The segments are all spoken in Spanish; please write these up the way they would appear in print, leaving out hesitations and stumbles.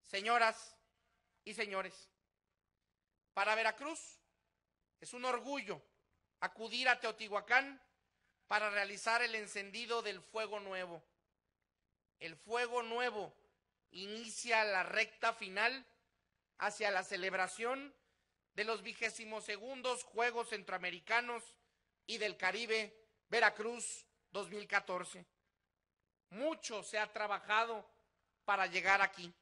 Señoras y señores, para Veracruz es un orgullo acudir a Teotihuacán para realizar el encendido del Fuego Nuevo. El Fuego Nuevo inicia la recta final hacia la celebración de los 22º Juegos Centroamericanos y del Caribe Veracruz 2014. Mucho se ha trabajado para llegar aquí.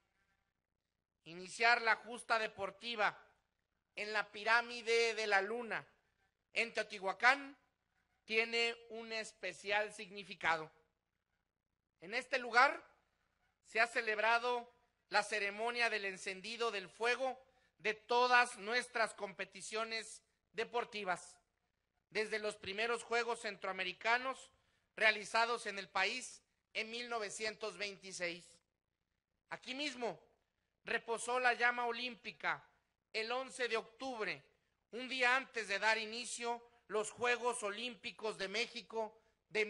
Iniciar la justa deportiva en la pirámide de la Luna en Teotihuacán tiene un especial significado. En este lugar se ha celebrado la ceremonia del encendido del fuego de todas nuestras competiciones deportivas, desde los primeros Juegos Centroamericanos realizados en el país en 1926. Aquí mismo reposó la llama olímpica el 11 de octubre, un día antes de dar inicio los Juegos Olímpicos de México de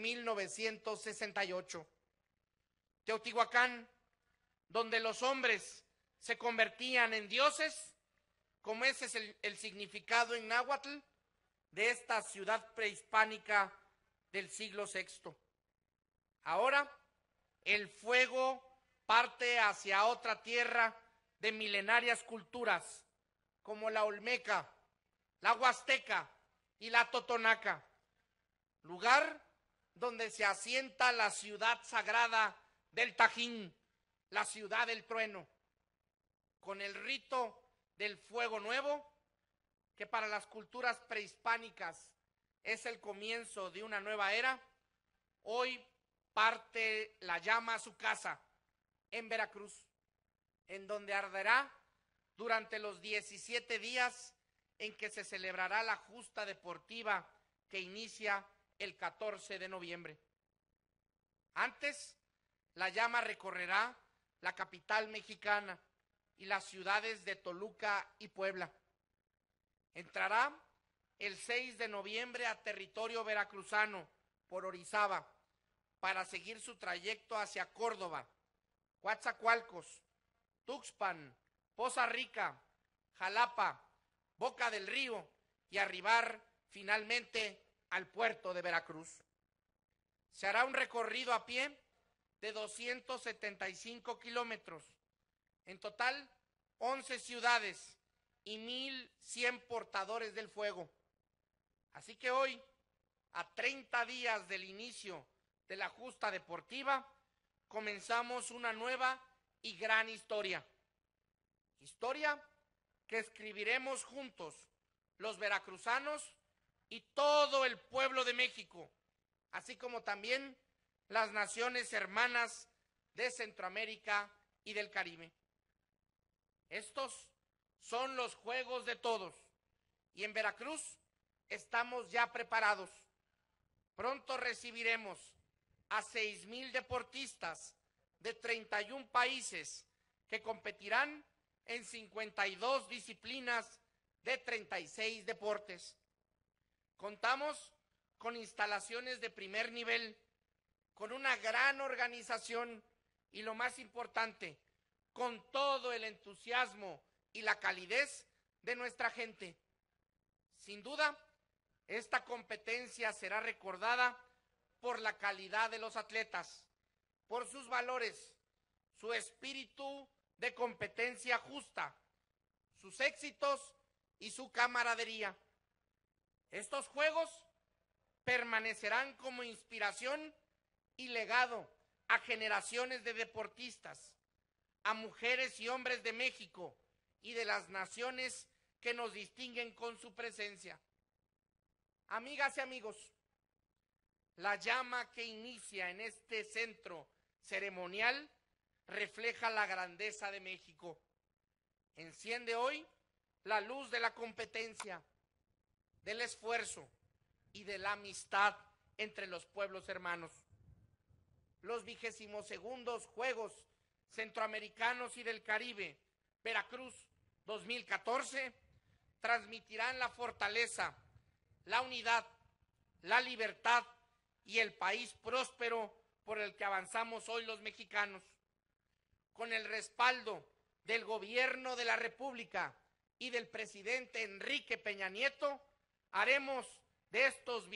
1968. Teotihuacán, donde los hombres se convertían en dioses, como ese es el significado en náhuatl de esta ciudad prehispánica del siglo VI. Ahora el fuego parte hacia otra tierra de milenarias culturas, como la olmeca, la huasteca y la totonaca, lugar donde se asienta la ciudad sagrada del Tajín, la ciudad del trueno, con el rito del fuego nuevo, que para las culturas prehispánicas es el comienzo de una nueva era. Hoy parte la llama a su casa en Veracruz, en donde arderá durante los 17 días en que se celebrará la justa deportiva que inicia el 14 de noviembre. Antes, la llama recorrerá la capital mexicana y las ciudades de Toluca y Puebla. Entrará el 6 de noviembre a territorio veracruzano por Orizaba para seguir su trayecto hacia Córdoba, Coatzacoalcos, Tuxpan, Poza Rica, Jalapa, Boca del Río y arribar finalmente al puerto de Veracruz. Se hará un recorrido a pie de 275 kilómetros, en total 11 ciudades y 1,100 portadores del fuego. Así que hoy, a 30 días del inicio de la justa deportiva, comenzamos una nueva y gran historia. Historia que escribiremos juntos los veracruzanos y todo el pueblo de México, así como también las naciones hermanas de Centroamérica y del Caribe. Estos son los Juegos de Todos y en Veracruz estamos ya preparados. Pronto recibiremos a 6,000 deportistas de 31 países que competirán en 52 disciplinas de 36 deportes. Contamos con instalaciones de primer nivel, con una gran organización y, lo más importante, con todo el entusiasmo y la calidez de nuestra gente. Sin duda, esta competencia será recordada por la calidad de los atletas, por sus valores, su espíritu de competencia justa, sus éxitos y su camaradería. Estos Juegos permanecerán como inspiración y legado a generaciones de deportistas, a mujeres y hombres de México y de las naciones que nos distinguen con su presencia. Amigas y amigos, la llama que inicia en este centro ceremonial refleja la grandeza de México. Enciende hoy la luz de la competencia, del esfuerzo y de la amistad entre los pueblos hermanos. Los 22º Juegos Centroamericanos y del Caribe, Veracruz 2014, transmitirán la fortaleza, la unidad, la libertad y el país próspero por el que avanzamos hoy los mexicanos. Con el respaldo del gobierno de la República y del presidente Enrique Peña Nieto, haremos de estos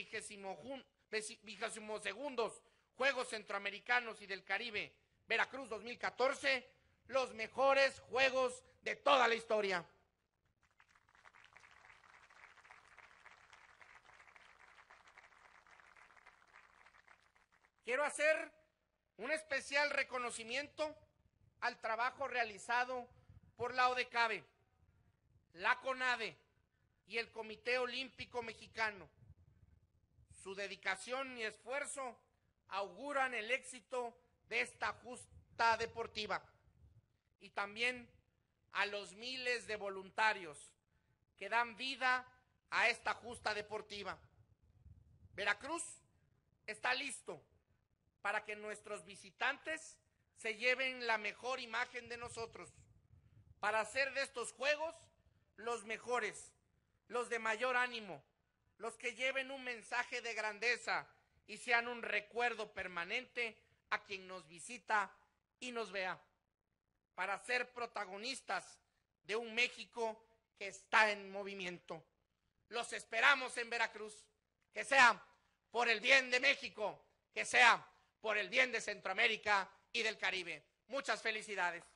22º Juegos Centroamericanos y del Caribe Veracruz 2014 los mejores Juegos de toda la historia. Quiero hacer un especial reconocimiento al trabajo realizado por la ODECABE, la CONADE y el Comité Olímpico Mexicano. Su dedicación y esfuerzo auguran el éxito de esta justa deportiva. Y también a los miles de voluntarios que dan vida a esta justa deportiva. Veracruz está listo para que nuestros visitantes se lleven la mejor imagen de nosotros, para hacer de estos Juegos los mejores, los de mayor ánimo, los que lleven un mensaje de grandeza y sean un recuerdo permanente a quien nos visita y nos vea, para ser protagonistas de un México que está en movimiento. Los esperamos en Veracruz, que sea por el bien de México, que sea por el bien de Centroamérica y del Caribe. Muchas felicidades.